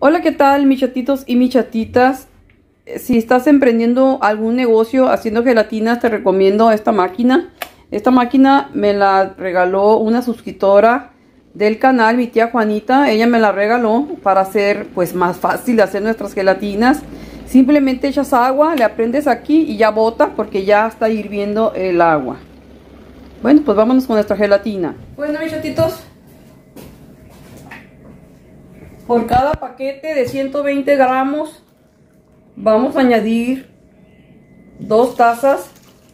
Hola, ¿qué tal mis chatitos y mis chatitas? Si estás emprendiendo algún negocio haciendo gelatinas, te recomiendo esta máquina. Esta máquina me la regaló una suscriptora del canal, mi tía Juanita. Ella me la regaló para hacer pues más fácil hacer nuestras gelatinas. Simplemente echas agua, le prendes aquí y ya bota porque ya está hirviendo el agua. Bueno, pues vámonos con nuestra gelatina. Bueno, mis chatitos, por cada paquete de 120 gramos vamos a añadir 2 tazas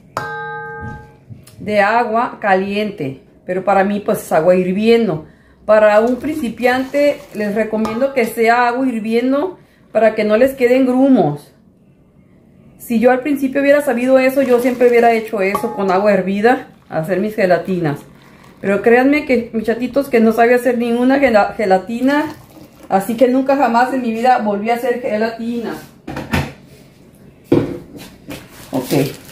de agua caliente, pero para mí pues es agua hirviendo. Para un principiante les recomiendo que sea agua hirviendo para que no les queden grumos. Si yo al principio hubiera sabido eso, yo siempre hubiera hecho eso con agua hervida, hacer mis gelatinas. Pero créanme que mis chatitos, que no sabía hacer ninguna gelatina, así que nunca jamás en mi vida volví a hacer gelatina. Ok.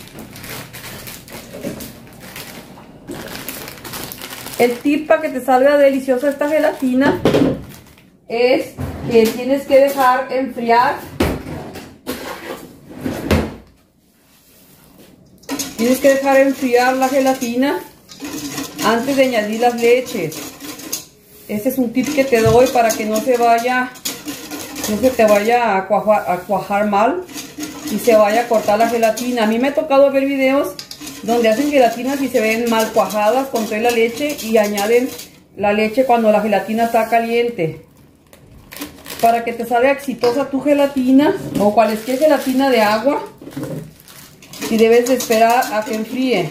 El tip para que te salga deliciosa esta gelatina es que tienes que dejar enfriar. Tienes que dejar enfriar la gelatina antes de añadir las leches. Este es un tip que te doy para que no se te vaya a cuajar mal y se vaya a cortar la gelatina. A mí me ha tocado ver videos donde hacen gelatinas y se ven mal cuajadas con toda la leche y añaden la leche cuando la gelatina está caliente. Para que te salga exitosa tu gelatina o cualquier gelatina de agua, y debes de esperar a que enfríe.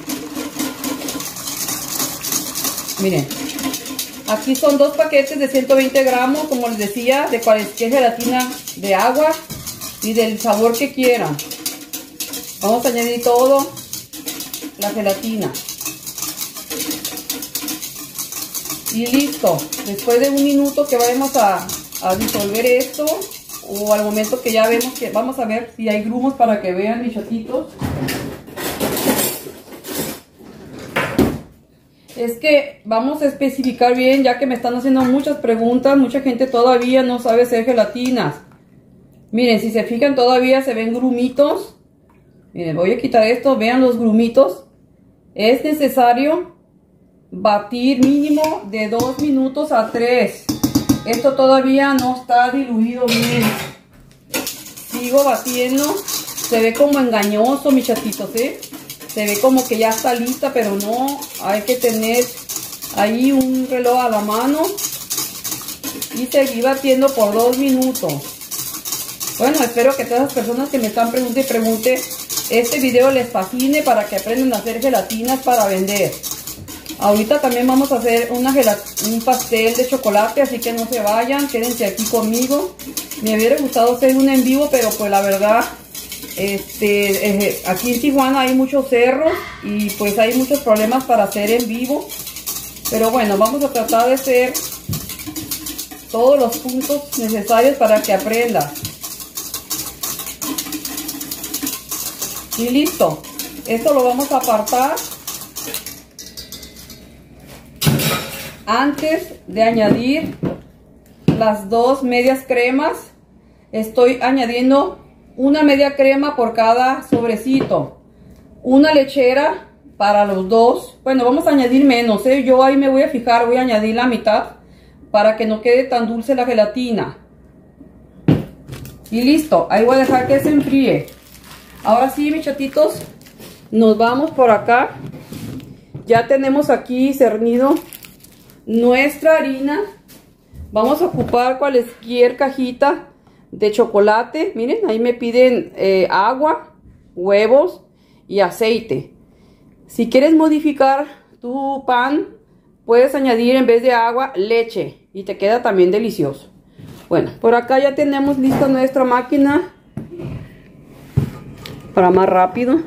Miren, aquí son 2 paquetes de 120 gramos, como les decía, de cualquier gelatina de agua y del sabor que quieran. Vamos a añadir todo la gelatina. Y listo. Después de un minuto que vayamos a disolver esto, o al momento que ya vemos que vamos a ver si hay grumos para que vean mis chatitos. Es que vamos a especificar bien, ya que me están haciendo muchas preguntas. Mucha gente todavía no sabe hacer gelatinas. Miren, si se fijan, todavía se ven grumitos. Miren, voy a quitar esto, vean los grumitos. Es necesario batir mínimo de 2 minutos a 3. Esto todavía no está diluido bien. Sigo batiendo. Se ve como engañoso, mis chatitos, ¿eh? Se ve como que ya está lista, pero no. Hay que tener ahí un reloj a la mano y seguir batiendo por 2 minutos. Bueno, espero que todas las personas que me están preguntando y pregunten, este video les fascine para que aprendan a hacer gelatinas para vender. Ahorita también vamos a hacer un pastel de chocolate, así que no se vayan, quédense aquí conmigo. Me hubiera gustado hacer un en vivo, pero pues la verdad, aquí en Tijuana hay muchos cerros y pues hay muchos problemas para hacer en vivo. Pero bueno, vamos a tratar de hacer todos los puntos necesarios para que aprendas. Y listo. Esto lo vamos a apartar antes de añadir las 2 medias cremas. Estoy añadiendo una media crema por cada sobrecito, una lechera para los 2. Bueno, vamos a añadir menos, ¿eh? Yo ahí me voy a fijar, voy a añadir la mitad para que no quede tan dulce la gelatina. Y listo, ahí voy a dejar que se enfríe. Ahora sí, mis chatitos, nos vamos por acá. Ya tenemos aquí cernido nuestra harina. Vamos a ocupar cualquier cajita de chocolate. Miren, ahí me piden agua, huevos y aceite. Si quieres modificar tu pan, puedes añadir en vez de agua leche y te queda también delicioso. Bueno, por acá ya tenemos lista nuestra máquina para más rápido.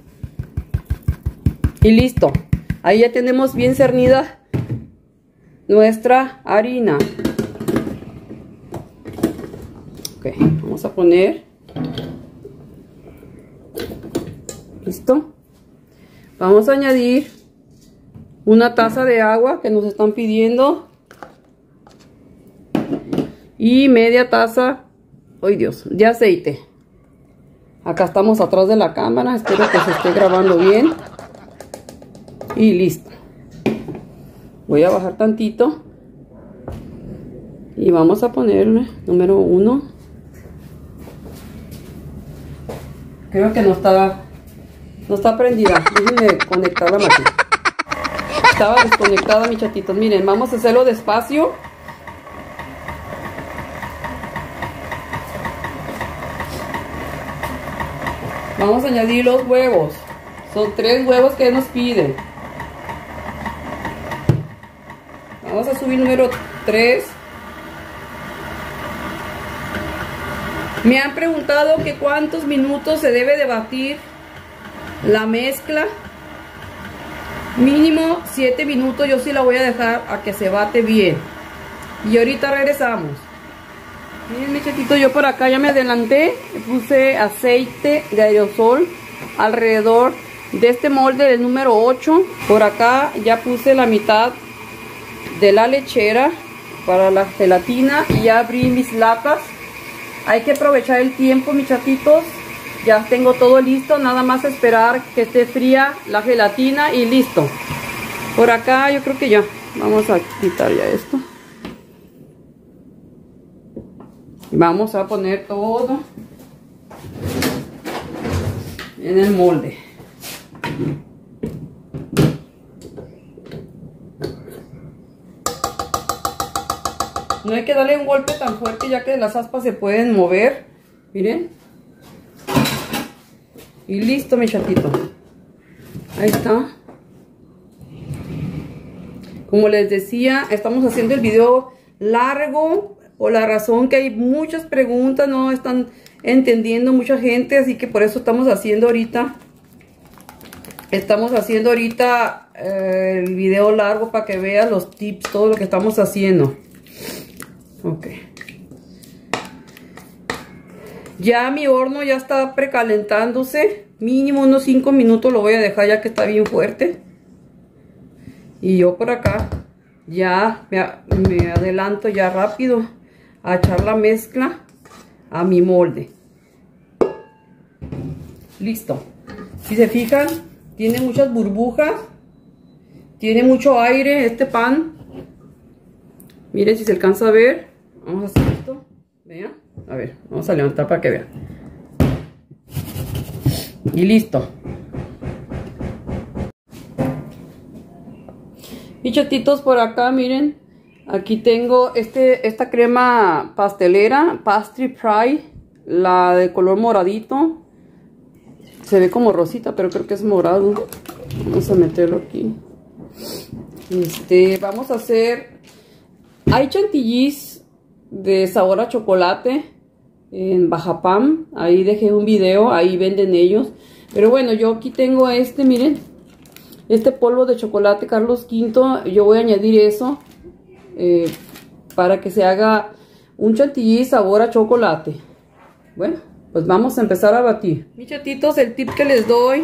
Y listo. Ahí ya tenemos bien cernida nuestra harina. Ok, vamos a poner. Listo. Vamos a añadir una taza de agua que nos están pidiendo. y media taza, ¡ay Dios!, de aceite. Acá estamos atrás de la cámara, espero que se esté grabando bien. Y listo. Voy a bajar tantito. Y vamos a ponerle número 1. Creo que no está prendida. Déjenme conectar la máquina. Estaba desconectada, mis chatitos. Miren, vamos a hacerlo despacio. Vamos a añadir los huevos. Son 3 huevos que nos piden. Vamos a subir número 3. Me han preguntado que cuántos minutos se debe de batir la mezcla. Mínimo 7 minutos. Yo sí la voy a dejar a que se bate bien. Y ahorita regresamos. Miren, mi chatito, yo por acá ya me adelanté. Puse aceite de aerosol alrededor de este molde del número 8. Por acá ya puse la mitad de la lechera para la gelatina. Y ya abrí mis latas. Hay que aprovechar el tiempo, mis chatitos. Ya tengo todo listo, nada más esperar que esté fría la gelatina y listo. Por acá yo creo que ya. Vamos a quitar ya esto. Vamos a poner todo en el molde. No hay que darle un golpe tan fuerte, ya que las aspas se pueden mover. Miren. Y listo, mi chatito. Ahí está. Como les decía, estamos haciendo el video largo por la razón que hay muchas preguntas, no están entendiendo mucha gente, así que por eso estamos haciendo ahorita. Estamos haciendo ahorita el video largo para que vean los tips, todo lo que estamos haciendo. Ok. Ya mi horno ya está precalentándose. Mínimo unos 5 minutos lo voy a dejar ya que está bien fuerte. Y yo por acá ya me adelanto ya rápido a echar la mezcla a mi molde. Listo. Si se fijan, tiene muchas burbujas. Tiene mucho aire este pan. Miren si se alcanza a ver. Vamos a hacer esto. Vean. A ver, vamos a levantar para que vean. Y listo. Y chatitos, por acá, miren. Aquí tengo esta crema pastelera, Pastry Pie, la de color moradito. Se ve como rosita, pero creo que es morado. Vamos a meterlo aquí. Vamos a hacer... Hay chantillis de sabor a chocolate en Bajapam. Ahí dejé un video, ahí venden ellos. Pero bueno, yo aquí tengo miren. Este polvo de chocolate Carlos V. Yo voy a añadir eso. Para que se haga un chantilly sabor a chocolate. Bueno, pues vamos a empezar a batir. Mis chatitos, el tip que les doy,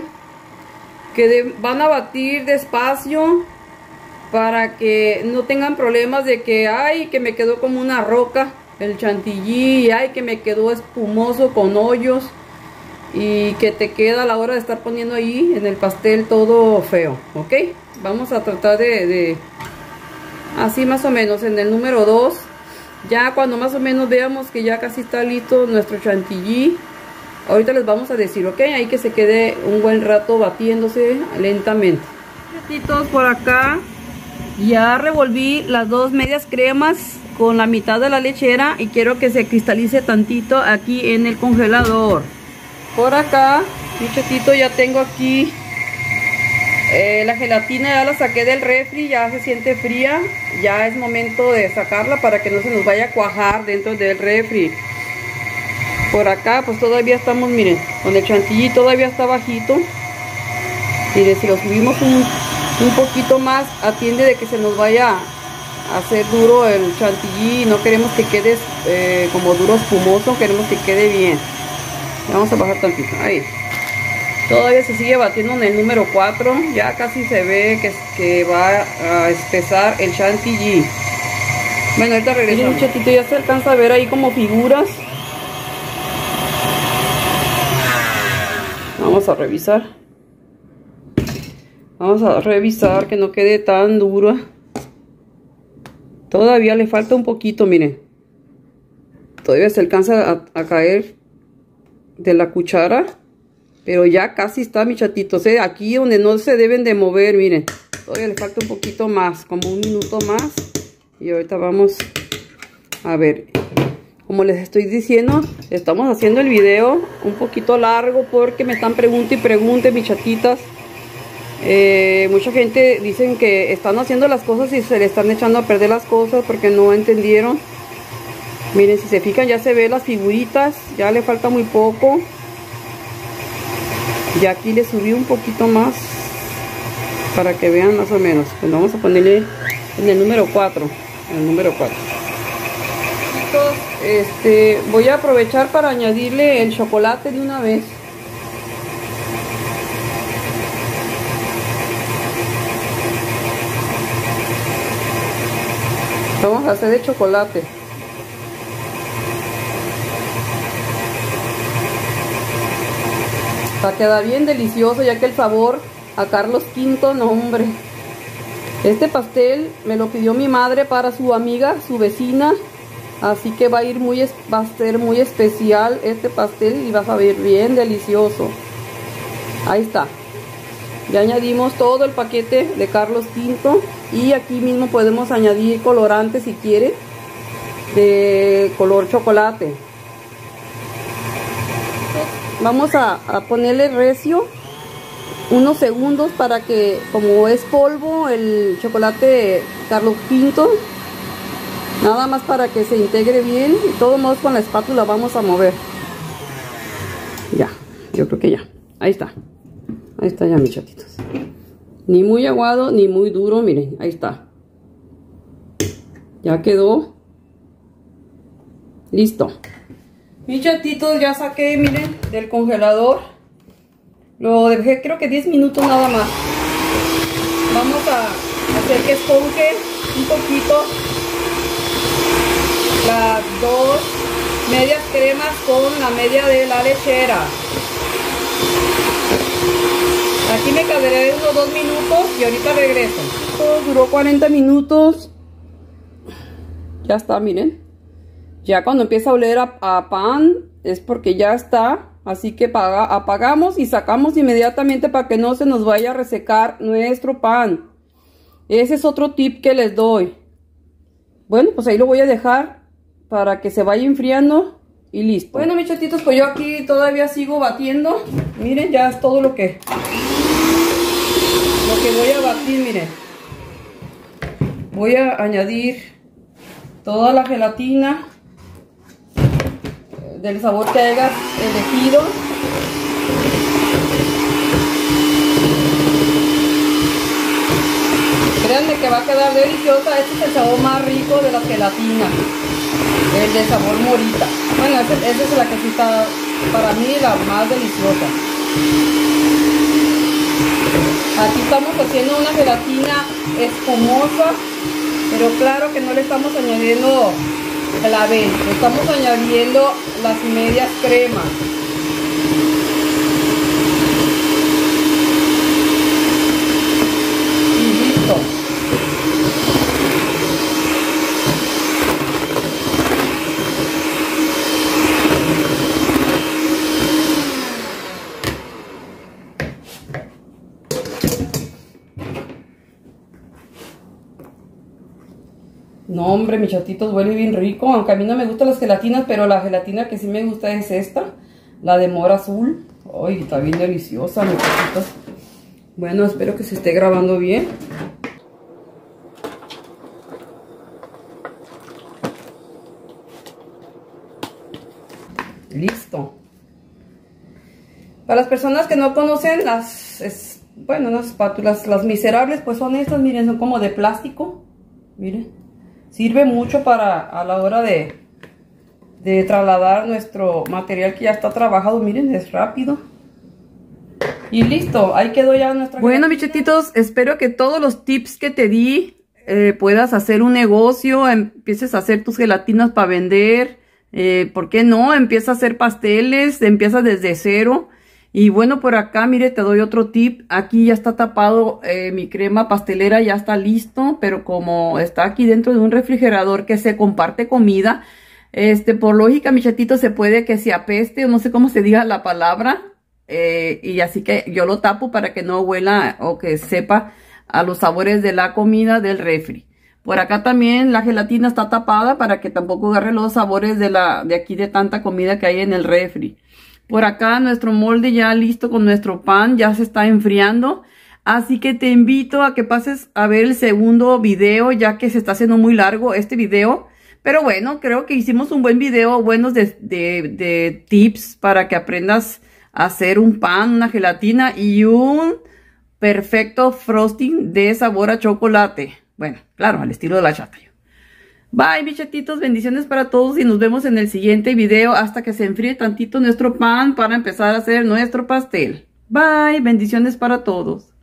que van a batir despacio para que no tengan problemas de que, ay, que me quedó como una roca el chantilly, ay, que me quedó espumoso con hoyos y que te queda a la hora de estar poniendo ahí en el pastel todo feo, ¿ok? Vamos a tratar de así más o menos en el número 2. Ya cuando más o menos veamos que ya casi está listo nuestro chantilly, ahorita les vamos a decir, ok, ahí que se quede un buen rato batiéndose lentamente. Chatitos, por acá ya revolví las 2 medias cremas con la mitad de la lechera y quiero que se cristalice tantito aquí en el congelador. Por acá, mi chatito, ya tengo aquí la gelatina, ya la saqué del refri, ya se siente fría. Ya es momento de sacarla para que no se nos vaya a cuajar dentro del refri. Por acá pues todavía estamos, miren, con el chantilly todavía está bajito. Miren, si lo subimos un poquito más, atiende de que se nos vaya a hacer duro el chantilly. No queremos que quede como duro espumoso, queremos que quede bien. Vamos a bajar tantito, ahí. Todavía se sigue batiendo en el número 4. Ya casi se ve que va a espesar el chantilly. Bueno, ahorita regreso. Miren, chatito, ya se alcanza a ver ahí como figuras. Vamos a revisar. Vamos a revisar que no quede tan dura. Todavía le falta un poquito, miren. Todavía se alcanza a caer de la cuchara. Pero ya casi está, mis chatitos. Aquí donde no se deben de mover, miren. Todavía le falta un poquito más, como un minuto más. Y ahorita vamos a ver. Como les estoy diciendo, estamos haciendo el video un poquito largo porque me están preguntando y pregunten, mis chatitas. Mucha gente dicen que están haciendo las cosas y se le están echando a perder las cosas porque no entendieron. Miren, si se fijan ya se ve las figuritas, ya le falta muy poco. Y aquí le subí un poquito más para que vean más o menos. Pues vamos a ponerle en el número 4. En el número 4. Voy a aprovechar para añadirle el chocolate de una vez. Vamos a hacer de chocolate. Va a quedar bien delicioso, ya que el sabor a Carlos V, no hombre. Este pastel me lo pidió mi madre para su amiga, su vecina. Así que va a ser muy especial este pastel y va a saber bien delicioso. Ahí está. Ya añadimos todo el paquete de Carlos V. Y aquí mismo podemos añadir colorante si quiere, de color chocolate. Vamos a ponerle recio unos segundos para que, como es polvo el chocolate Carlos V, nada más para que se integre bien. Y de todos modos con la espátula vamos a mover. Ya, yo creo que ya. Ahí está. Ahí está ya, mis chatitos. Ni muy aguado ni muy duro, miren, ahí está. Ya quedó. Listo. Mis chatitos ya saqué, miren, del congelador. Lo dejé creo que 10 minutos nada más. Vamos a hacer que esponje un poquito las dos medias cremas con la media de la lechera. Aquí me quedaré unos 2 minutos y ahorita regreso. Duró 40 minutos. Ya está, miren. Ya cuando empieza a oler a pan es porque ya está. Así que apagamos y sacamos inmediatamente para que no se nos vaya a resecar nuestro pan. Ese es otro tip que les doy. Bueno, pues ahí lo voy a dejar para que se vaya enfriando y listo. Bueno, mis chatitos, pues yo aquí todavía sigo batiendo. Miren, ya es todo lo que voy a batir, miren. Voy a añadir toda la gelatina del sabor que hayas elegido. Créanme que va a quedar deliciosa. Este es el sabor más rico de la gelatina, el de sabor morita. Bueno, esa es la que sí está para mí la más deliciosa. Aquí estamos haciendo una gelatina espumosa, pero claro que no le estamos añadiendo clavel, le estamos añadiendo las medias cremas. Y listo. No, hombre, mis chatitos, huele bien rico. Aunque a mí no me gustan las gelatinas, pero la gelatina que sí me gusta es esta, la de mora azul. Ay, está bien deliciosa, mis chatitos. Bueno, espero que se esté grabando bien. Listo. Para las personas que no conocen las espátulas, las miserables, pues son estas, miren, son como de plástico. Miren. Sirve mucho para a la hora de trasladar nuestro material que ya está trabajado. Miren, es rápido. Y listo, ahí quedó ya nuestra... Bueno, mis chatitos, espero que todos los tips que te di puedas hacer un negocio, empieces a hacer tus gelatinas para vender. ¿Por qué no? Empieza a hacer pasteles, empieza desde cero. Y bueno, por acá, mire, te doy otro tip. Aquí ya está tapado, mi crema pastelera ya está listo, pero como está aquí dentro de un refrigerador que se comparte comida, por lógica, mi chatito, se puede que se apeste o no sé cómo se diga la palabra. Y así que yo lo tapo para que no huela o que sepa a los sabores de la comida del refri. Por acá también la gelatina está tapada para que tampoco agarre los sabores de aquí de tanta comida que hay en el refri. Por acá nuestro molde ya listo con nuestro pan, ya se está enfriando. Así que te invito a que pases a ver el segundo video, ya que se está haciendo muy largo este video. Pero bueno, creo que hicimos un buen video, buenos de tips para que aprendas a hacer un pan, una gelatina y un perfecto frosting de sabor a chocolate. Bueno, claro, al estilo de la chata. Bye, mis chatitos, bendiciones para todos y nos vemos en el siguiente video hasta que se enfríe tantito nuestro pan para empezar a hacer nuestro pastel. Bye, bendiciones para todos.